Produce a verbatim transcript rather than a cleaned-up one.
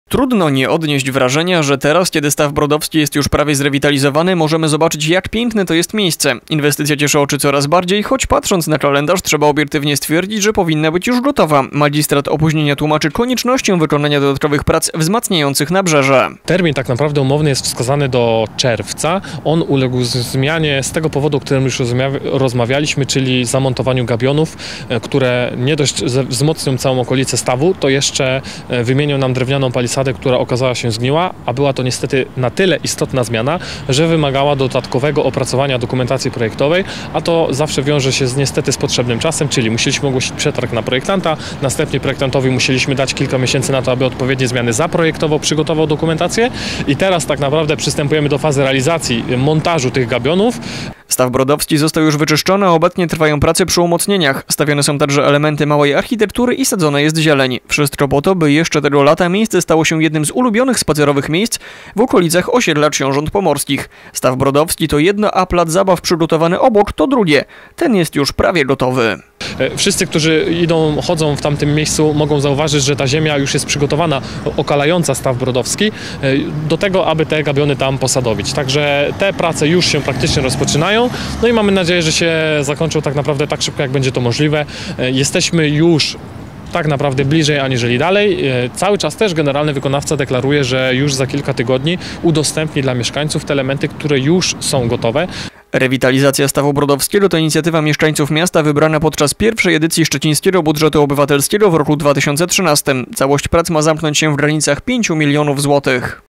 Trudno nie odnieść wrażenia, że teraz, kiedy Staw Brodowski jest już prawie zrewitalizowany, możemy zobaczyć, jak piękne to jest miejsce. Inwestycja cieszy oczy coraz bardziej, choć patrząc na kalendarz trzeba obiektywnie stwierdzić, że powinna być już gotowa. Magistrat opóźnienia tłumaczy koniecznością wykonania dodatkowych prac wzmacniających nabrzeże. Termin tak naprawdę umowny jest wskazany do czerwca. On uległ zmianie z tego powodu, o którym już rozmawialiśmy, czyli zamontowaniu gabionów, które nie dość wzmocnią całą okolicę stawu, to jeszcze wymienią nam drewnianą palisadę, która okazała się zgniła, a była to niestety na tyle istotna zmiana, że wymagała dodatkowego opracowania dokumentacji projektowej, a to zawsze wiąże się z niestety z potrzebnym czasem, czyli musieliśmy ogłosić przetarg na projektanta, następnie projektantowi musieliśmy dać kilka miesięcy na to, aby odpowiednie zmiany zaprojektował, przygotował dokumentację i teraz tak naprawdę przystępujemy do fazy realizacji montażu tych gabionów. Staw Brodowski został już wyczyszczony, a obecnie trwają prace przy umocnieniach. Stawiane są także elementy małej architektury i sadzona jest zieleń. Wszystko po to, by jeszcze tego lata miejsce stało się jednym z ulubionych spacerowych miejsc w okolicach osiedla Książąt Pomorskich. Staw Brodowski to jedno, a plac zabaw przygotowany obok to drugie. Ten jest już prawie gotowy. Wszyscy, którzy idą, chodzą w tamtym miejscu, mogą zauważyć, że ta ziemia już jest przygotowana, okalająca Staw Brodowski, do tego, aby te gabiony tam posadowić. Także te prace już się praktycznie rozpoczynają. No i mamy nadzieję, że się zakończą tak naprawdę tak szybko, jak będzie to możliwe. Jesteśmy już tak naprawdę bliżej aniżeli dalej. Cały czas też generalny wykonawca deklaruje, że już za kilka tygodni udostępni dla mieszkańców te elementy, które już są gotowe. Rewitalizacja Stawu Brodowskiego to inicjatywa mieszkańców miasta wybrana podczas pierwszej edycji Szczecińskiego Budżetu Obywatelskiego w roku dwa tysiące trzynastym. Całość prac ma zamknąć się w granicach pięciu milionów złotych.